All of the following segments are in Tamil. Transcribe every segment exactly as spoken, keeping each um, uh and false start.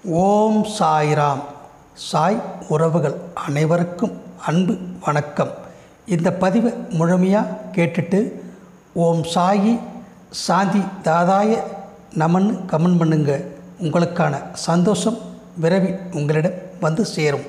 ஓம் சாய்ராம். சாய் உறவுகள் அனைவருக்கும் அன்பு வணக்கம். இந்த பதிவை முழுமையாக கேட்டுட்டு ஓம் சாயி சாந்தி தாதாய நமன்னு கமெண்ட் பண்ணுங்க. உங்களுக்கான சந்தோஷம் விரைவில் உங்களிடம் வந்து சேரும்.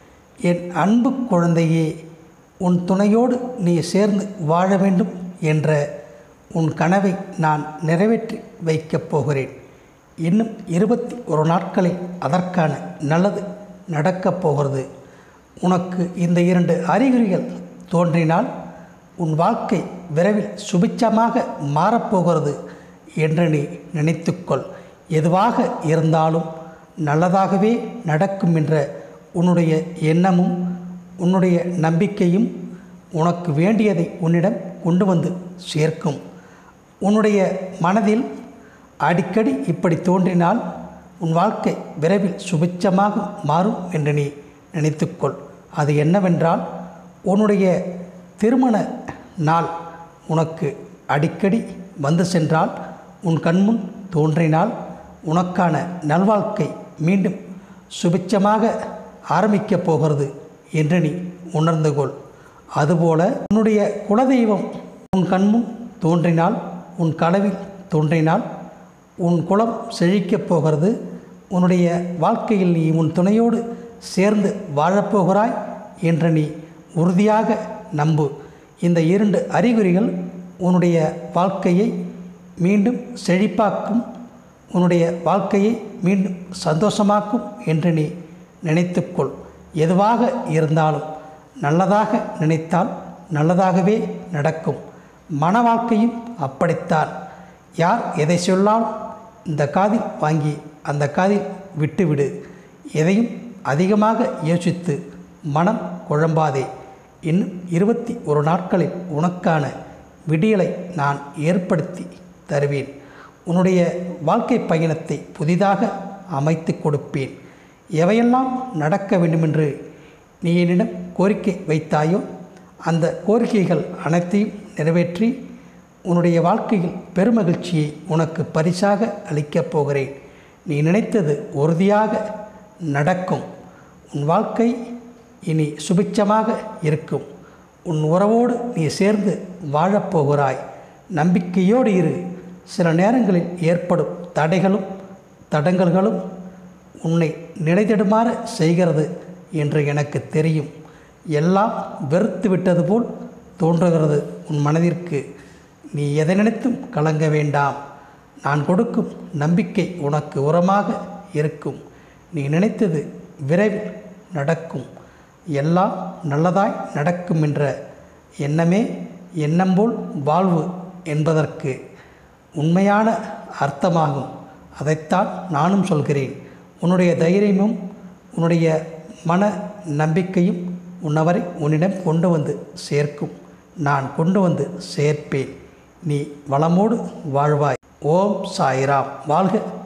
என் அன்பு குழந்தையே, உன் துணையோடு நீ சேர்ந்து வாழ வேண்டும் என்ற உன் கனவை நான் நிறைவேற்றி வைக்கப் போகிறேன். இன்னும் இருபத்தி ஒரு நாட்களில் அதற்கான நல்லது நடக்கப் போகிறது. உனக்கு இந்த இரண்டு அறிகுறிகள் தோன்றினால் உன் வாழ்க்கை விரைவில் சுபிட்சமாக மாறப்போகிறது என்று நீ நினைத்துக்கொள். எதுவாக இருந்தாலும் நல்லதாகவே நடக்கும் என்ற உன்னுடைய எண்ணமும் உன்னுடைய நம்பிக்கையும் உனக்கு வேண்டியதை உன்னிடம் கொண்டு வந்து சேர்க்கும். உன்னுடைய மனதில் அடிக்கடி இப்படி தோன்றினால் உன் வாழ்க்கை விரைவில் சுபிட்சமாக மாறும் என்று நீ நினைத்துக்கொள். அது என்னவென்றால், உன்னுடைய திருமண நாள் உனக்கு அடிக்கடி வந்து சென்றால், உன் கண்முன் தோன்றினால் உனக்கான நல்வாழ்க்கை மீண்டும் சுபிட்சமாக ஆரம்பிக்கப் போகிறது என்று நீ உணர்ந்து கொள். அதுபோல உன்னுடைய குலதெய்வம் உன் கண்முன் தோன்றினால், உன் கனவில் தோன்றினால் உன் குலம் செழிக்கப் போகிறது. உன்னுடைய வாழ்க்கையில் நீ உன் துணையோடு சேர்ந்து வாழப்போகிறாய் என்று நீ உறுதியாக நம்பு. இந்த இரண்டு அறிகுறிகள் உன்னுடைய வாழ்க்கையை மீண்டும் செழிப்பாக்கும், உன்னுடைய வாழ்க்கையை மீண்டும் சந்தோஷமாக்கும் என்று நீ நினைத்துக்கொள். எதுவாக இருந்தாலும் நல்லதாக நினைத்தால் நல்லதாகவே நடக்கும். மன வாழ்க்கையும் அப்படித்தான். யார் எதை சொல்லாலும் இந்த காதில் வாங்கி அந்த காதில் விட்டுவிடு. எதையும் அதிகமாக யோசித்து மனம் குழம்பாதே. இன்னும் இருபத்தி ஒரு நாட்களில் உனக்கான விடியலை நான் ஏற்படுத்தி தருவேன். உன்னுடைய வாழ்க்கை பயணத்தை புதிதாக அமைத்து கொடுப்பேன். எவையெல்லாம் நடக்க வேண்டுமென்று நீ என்னிடம் கோரிக்கை வைத்தாயோ அந்த கோரிக்கைகள் அனைத்தையும் நிறைவேற்றி உன்னுடைய வாழ்க்கையில் பெருமகிழ்ச்சியை உனக்கு பரிசாக அளிக்கப் போகிறேன். நீ நினைத்தது உறுதியாக நடக்கும். உன் வாழ்க்கை இனி சுபிட்சமாக இருக்கும். உன் உறவோடு நீ சேர்ந்து வாழப்போகிறாய். நம்பிக்கையோடு இரு. சில நேரங்களில் ஏற்படும் தடைகளும் தடங்கல்களும் உன்னை நிலைதடுமாற செய்கிறது என்று எனக்கு தெரியும். எல்லாம் வெறுத்து விட்டது போல் தோன்றுகிறது உன் மனதிற்கு. நீ எதை நினைத்தும் கலங்க வேண்டாம். நான் கொடுக்கும் நம்பிக்கை உனக்கு உரமாக இருக்கும். நீ நினைத்தது விரைவில் நடக்கும். எல்லாம் நல்லதாய் நடக்கும் என்ற எண்ணமே எண்ணம் போல் வாழ்வு என்பதற்கு உண்மையான அர்த்தமாகும். அதைத்தான் நானும் சொல்கிறேன். உன்னுடைய தைரியமும் உன்னுடைய மன நம்பிக்கையும் உன்னவரை உன்னிடம் கொண்டு வந்து சேர்க்கும். நான் கொண்டு வந்து சேர்ப்பேன். நீ வளமோடு வாழ்வாய். ஓம் சாய்ராம். வாழ்க